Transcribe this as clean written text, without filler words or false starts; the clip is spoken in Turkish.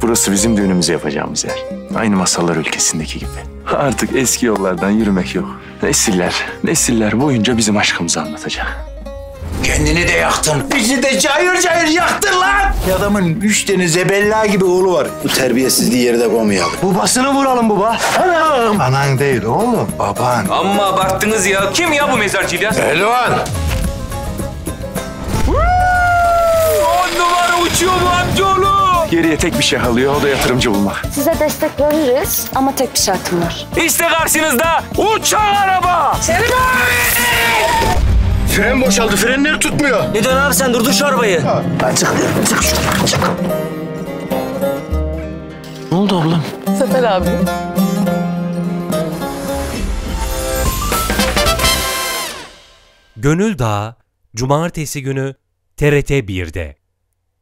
Burası bizim düğünümüzü yapacağımız yer. Aynı masallar ülkesindeki gibi. Artık eski yollardan yürümek yok. Nesiller boyunca bizim aşkımızı anlatacak. Kendini de yaktın. Bizi de cayır cayır yaktın lan. Adamın 3 tane zebella gibi oğlu var. Bu terbiyesizliği yerde koymayalım. Babasını vuralım baba. Anam. Anan değil oğlum, baban. Amma abarttınız ya. Kim ya bu mezarcı İlyas? Elvan. 10 numara uçuyor bu amcaoğlu. Geriye tek bir şey kalıyor, o da yatırımcı bulmak. Size destek veririz ama tek bir şartım var. İşte karşınızda uçan araba. Fren boşaldı, frenleri tutmuyor. Ne dön abi sen durdur şu arabayı. Çık. Ne oldu ablam? Sefer abi. Gönül Dağı, Cumartesi günü TRT 1'de.